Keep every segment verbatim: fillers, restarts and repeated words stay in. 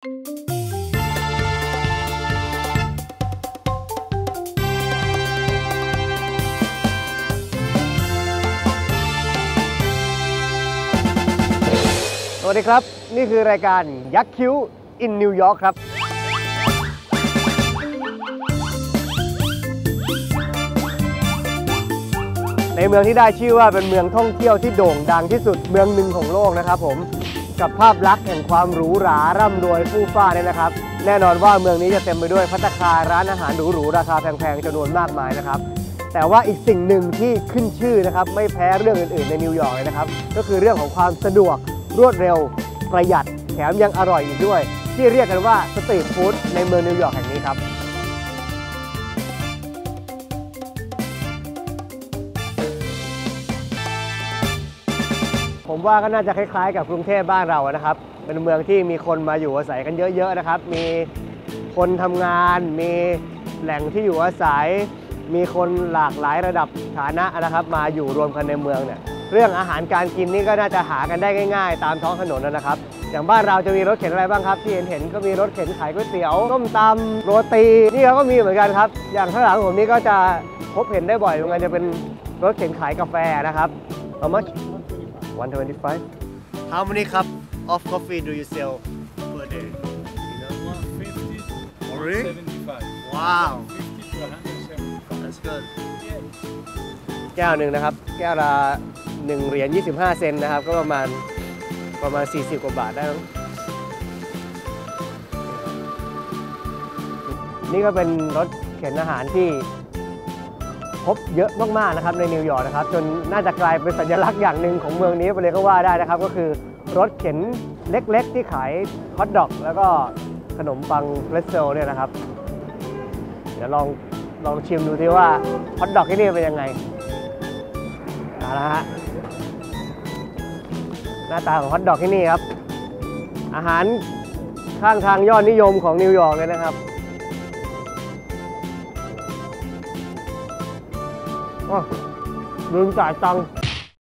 สวัสดีครับนี่คือรายการยักษ์คิ้ว in นิวยอร์กครับในเมืองที่ได้ชื่อว่าเป็นเมืองท่องเที่ยวที่โด่งดังที่สุดเมืองหนึ่งของโลกนะครับผมกับภาพลักษณ์แห่งความหรูหราร่ำรวยฟู่ฟ้าเนี่ยนะครับแน่นอนว่าเมืองนี้จะเต็มไปด้วยภัตตาคารร้านอาหารหรูๆราคาแพงๆจำนวนมากมายนะครับแต่ว่าอีกสิ่งหนึ่งที่ขึ้นชื่อนะครับไม่แพ้เรื่องอื่นๆในนิวยอร์กเลยนะครับก็คือเรื่องของความสะดวกรวดเร็วประหยัดแถมยังอร่อยอีกด้วยที่เรียกกันว่าสตรีทฟู้ดในเมืองนิวยอร์กแห่งนี้ครับผมว่าก็น่าจะคล้ายๆกับกรุงเทพบ้านเรานะครับเป็นเมืองที่มีคนมาอยู่อาศัยกันเยอะๆนะครับมีคนทำงานมีแหล่งที่อยู่อาศัยมีคนหลากหลายระดับฐานะนะครับมาอยู่รวมกันในเมืองเนี่ยเรื่องอาหารการกินนี่ก็น่าจะหากันได้ง่ายๆตามท้องถนนนะครับอย่างบ้านเราจะมีรถเข็นอะไรบ้างครับที่เห็นเห็นก็มีรถเข็นขายก๋วยเตี๋ยวต้มตำโรตีนี่เขาก็มีเหมือนกันครับอย่างข้างหลังผมนี่ก็จะพบเห็นได้บ่อยเหมือนกันจะเป็นรถเข็นขายกาแฟนะครับ How much one twenty-five How many cup of coffee do you sell per day you know one fifty oh really seventy-five wow fifty to one seventy-five that's good แก้วหนึ่งนะครับแก้วละหนึ่งเหรียญยี่สิบห้าเซนต์นะครับก็ประมาณประมาณสี่สิบกว่าบาทได้มั้งนี่ก็เป็นรถเข็นอาหารที่พบเยอะมากๆนะครับในนิวยอร์กนะครับจนน่าจะกลายเป็นสัญลักษณ์อย่างหนึ่งของเมืองนี้ไปเลยก็ว่าได้นะครับก็คือรถเข็นเล็กๆที่ขายฮอทดอกแล้วก็ขนมปังเพรสเซลเนี่ยนะครับเดี๋ยวลองลองชิมดูที่ว่าฮอทดอกที่นี่เป็นยังไงเอาละฮะหน้าตาของฮอทดอกที่นี่ครับอาหารข้างทางยอดนิยมของนิวยอร์กเลยนะครับอ๋อลืมจ่ายตังค์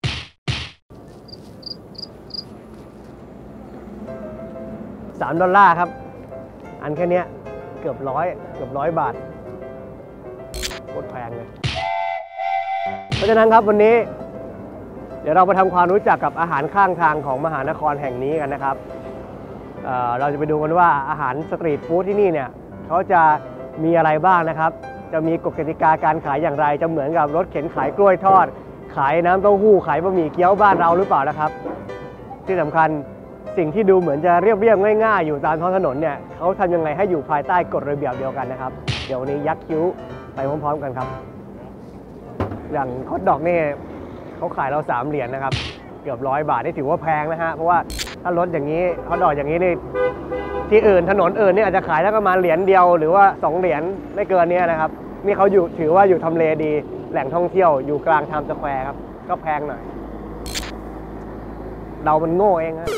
สามดอลลาร์ครับอันแค่นี้เกือบร้อยเกือบร้อยบาทโคตรแพงเลยเพราะฉะนั้นครับวันนี้เดี๋ยวเราไปทำความรู้จักกับอาหารข้างทางของมหานครแห่งนี้กันนะครับ เอ่อ เราจะไปดูกันว่าอาหารสตรีทฟู้ดที่นี่เนี่ยเขาจะมีอะไรบ้างนะครับจะมีกฎกติกาการขายอย่างไรจะเหมือนกับรถเข็นขายกล้วยทอดขายน้ำเต้าหู้ขายบะหมี่เกี๊ยวบ้านเราหรือเปล่านะครับที่สำคัญสิ่งที่ดูเหมือนจะเรียบๆง่ายๆอยู่ตามท้องถนนเนี่ยเขาทำยังไงให้อยู่ภายใต้กฎระเบียบเดียวกันนะครับเดี๋ยววันนี้ยักษ์คิ้วไปพร้อมๆกันครับอย่างฮอทดอกนี่เขาขายเราสามเหรียญนะครับเกือบร้อยบาทนี่ถือว่าแพงนะฮะเพราะว่าถ้ารถอย่างนี้ฮอทดอกอย่างนี้นี่ที่อื่นถนนอื่นนี่อาจจะขายได้ประมาณเหรียญเดียวหรือว่าสองเหรียญไม่เกินนี้นะครับนี่เขาอยู่ถือว่าอยู่ทำเลดีแหล่งท่องเที่ยวอยู่กลางไทม์สแควร์ครับก็แพงหน่อยเรามันโง่เองฮะ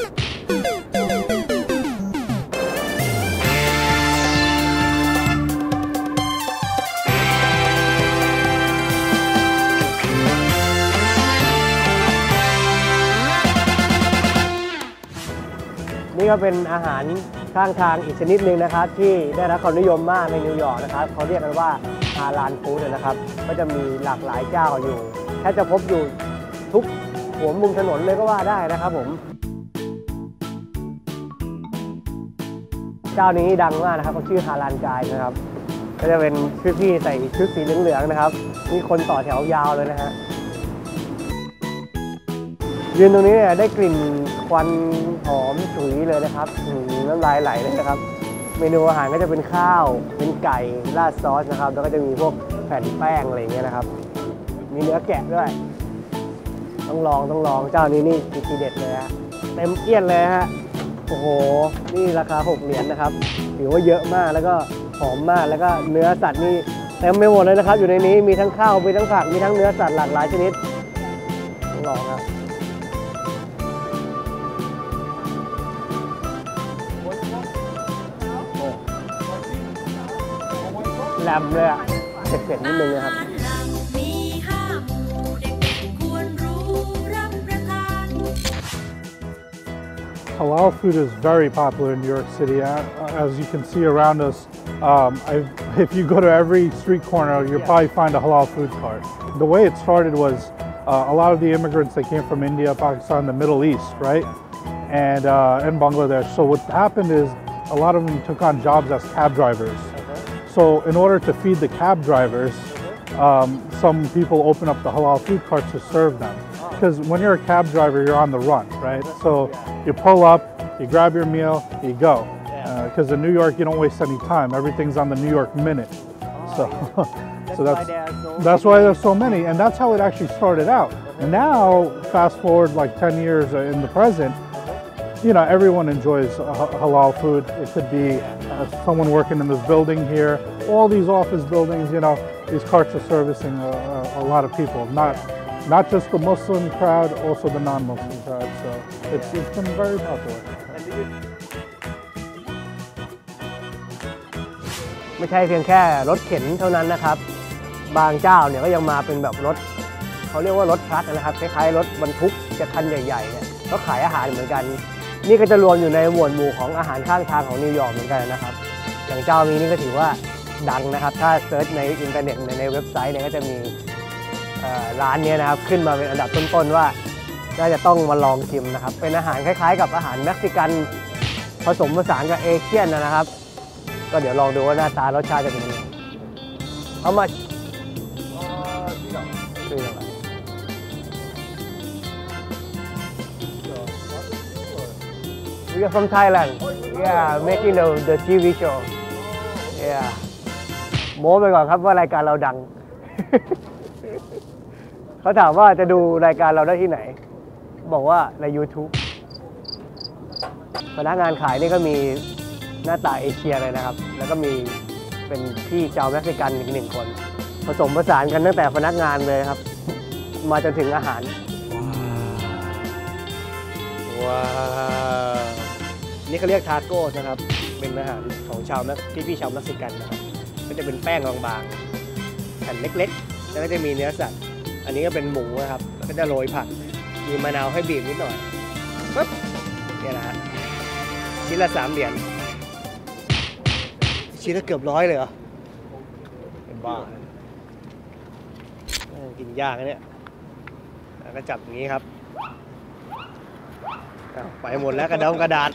นี่ก็เป็นอาหารข้างทางอีกชนิดหนึ่งนะครับที่ได้รับความนิยมมากในนิวยอร์กนะครับเขาเรียกกันว่าฮาลาลฟู้ดนะครับก็จะมีหลากหลายเจ้าอยู่แทบจะพบอยู่ทุกหัวมุมถนนเลยก็ว่าได้นะครับผมเจ้านี้ดังมากนะครับเขาชื่อฮาลาลกายนะครับก็จะเป็นพี่ๆใส่ชุดสีเหลืองๆนะครับมีคนต่อแถวยาวเลยนะฮะยืนตรงนี้เนี่ยได้กลิ่นควันหอมฉุยเลยนะครับน้ำลายไหลเลยนะครับเมนูอาหารก็จะเป็นข้าวเป็นไก่ราดซอสนะครับแล้วก็จะมีพวกแผ่นแป้งอะไรอย่างเงี้ยนะครับมีเนื้อแกะด้วยต้องลองต้องลองเจ้านี้นี่ทีเด็ดเลยฮะเต็มเอี้ยนเลยฮะโอ้โหนี่ราคาหกเหรียญนะครับถือว่าเยอะมากแล้วก็หอมมากแล้วก็เนื้อสัตว์นี่เต็มไปหมดเลยนะครับอยู่ในนี้มีทั้งข้าวมีทั้งผักมีทั้งเนื้อสัตว์หลากหลายชนิดต้องลองครับแหลมเลยอ่ะเผ็ดๆนิดนึงนะครับผ halal food is very popular in New York City. As you can see around us, um, if you go to every street corner, you'll yeah. probably find a halal food cart. The way it started was uh, a lot of the immigrants that came from India, Pakistan, the Middle East, right? And, uh, and Bangladesh. So what happened is a lot of them took on jobs as cab drivers. So in order to feed the cab drivers, um, some people open up the halal food carts to serve them. Because when you're a cab driver, you're on the run, right? So you pull up, you grab your meal, you go. Because uh, in New York, you don't waste any time. Everything's on the New York minute. So, so that's that's why there's so many, and that's how it actually started out. Now, fast forward like ten years in the present, you know, everyone enjoys halal food. It could be uh, someone working in this building here, all these office buildings. You know, these carts are servicing a, a, a lot of people, not. Not just the Muslim crowd, also the non-Muslim crowd. So it's, it's been very popular. ไม่ใช่เพียงแค่รถเข็นเท่านั้นนะครับบางเจ้าเนี่ยก็ยังมาเป็นแบบรถเขาเรียกว่ารถทรัคนะครับคล้ายๆรถบรรทุกจะคันใหญ่ๆเนี่ยก็ขายอาหารเหมือนกันนี่ก็จะรวมอยู่ในหมวดหมู่ของอาหารข้างทางของนิวยอร์กเหมือนกันนะครับอย่างเจ้านี้นี่ก็ถือว่าดังนะครับถ้าเซิร์ชในอินเทอร์เน็ตในเว็บไซต์เนี่ยก็จะมีร้านนี้นะครับขึ้นมาเป็นอันดับต้นๆว่าน่าจะต้องมาลองชิมนะครับเป็นอาหารคล้ายๆกับอาหารเม็กซิกันผสมผสานกับเอเชียนนะครับก็เดี๋ยวลองดูว่าหน้าตารสชาติจะเป็นยังไงเอามาชื่ออะไร We are from Thailand. Yeah, making the the ที วี show. Yeah. โม้ไปก่อนครับว่ารายการเราดัง เขาถามว่าจะดูรายการเราได้ที่ไหนบอกว่าใน YouTube พนักงานขายนี่ก็มีหน้าตาเอเชียเลยนะครับแล้วก็มีเป็นพี่ชาวเม็กซิกันอีกหนึ่งคนผสมผสานกันตั้งแต่พนักงานเลยครับมาจนถึงอาหารว้าวนี่เขาเรียกทาโก้นะครับเป็นอาหารของชาวเม็กพี่พี่ชาวเม็กซิกันนะครับก็จะเป็นแป้งบางๆแผ่นเล็กๆแล้วก็จะมีเนื้อสัตว์อันนี้ก็เป็นหมูนะครับแล้วก็จะโรยผักมีมะนาวให้บีบนิดหน่อยปึ๊บเนี่ยนะฮะชิ้นละสามเหรียญชิ้นละเกือบร้อยเลยเหรอเป็นบ้ากินยากนะเนี่ยแล้วก็จับอย่างนี้ครับไปหมดแล้วกระดองกระดาษ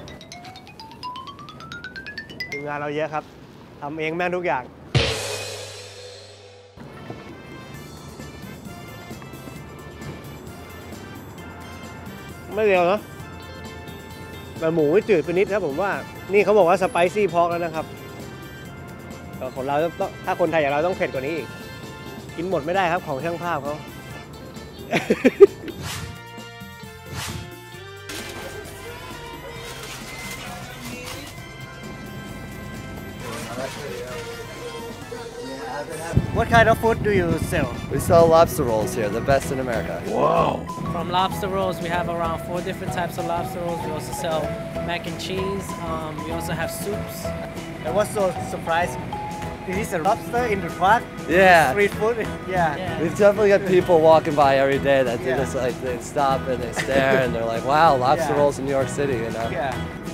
ทีมงานเราเยอะครับทำเองแม่งทุกอย่างไม่เร็วนะแต่หมูจืดไปนิดครับผมว่านี่เขาบอกว่าสไปซี่พอกแล้วนะครับของเราต้องถ้าคนไทยอย่างเราต้องเผ็ดกว่านี้อีกกินหมดไม่ได้ครับของช่างภาพเขา What kind of food do you sell? We sell lobster rolls here, the best in America. Wow! From lobster rolls, we have around four different types of lobster rolls. We also sell mac and cheese. Um, we also have soups. And what's so surprising? Is this a lobster in the park? Yeah. Street food? Yeah. Yeah. We've definitely got people walking by every day that do Yeah. this, like they stop and they stare and they're like, wow, lobster Yeah. rolls in New York City, you know? Yeah.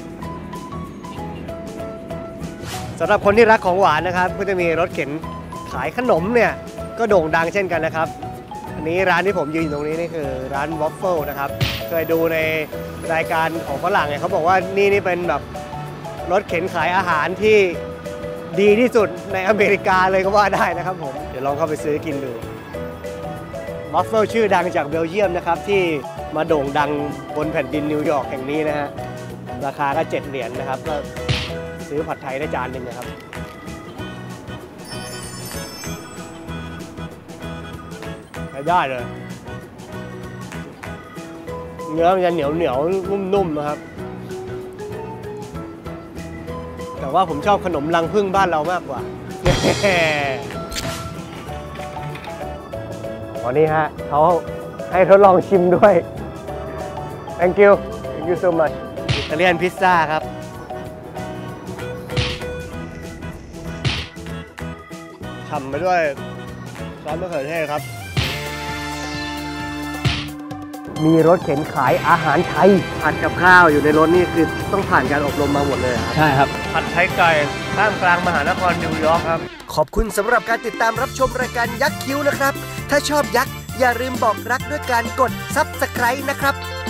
สำหรับคนที่รักของหวานนะครับก็จะมีรถเข็นขายขนมเนี่ยก็โด่งดังเช่นกันนะครับอันนี้ร้านที่ผมยืนอยู่ตรงนี้นี่คือร้านวอฟเฟิลนะครับเคยดูในรายการของฝรั่งเนี่ยเขาบอกว่านี่นี่เป็นแบบรถเข็นขายอาหารที่ดีที่สุดในอเมริกาเลยก็ว่าได้นะครับผมเดี๋ยวลองเข้าไปซื้อกินดูวอฟเฟิลชื่อดังจากเบลเยียมนะครับที่มาโด่งดังบนแผ่นดินนิวยอร์กแห่งนี้นะฮะราคาก็เจ็ดเหรียญนะครับก็ซื้อผัดไทยได้จานหนึ่งนะครับใช้ได้เลยเนื้อมันจะเหนียวเหนียวนุ่มๆนะครับแต่ว่าผมชอบขนมรังผึ้งบ้านเรามากกว่า อ๋อนี่ฮะเขาให้ทดลองชิมด้วย thank you thank you so much อิตาเลียนพิซซ่าครับทำไปด้วยซอสมะเขือเทศครับมีรถเข็นขายอาหารไทยผัดกับข้าวอยู่ในรถนี่คือต้องผ่านการอบรมมาหมดเลยครับใช่ครับผัดไทยไก่ท่ามกลางมหานครนิวยอร์กครับขอบคุณสำหรับการติดตามรับชมรายการยักษ์คิ้วนะครับถ้าชอบยักษ์อย่าลืมบอกรักด้วยการกด ซับสไครบ์ นะครับ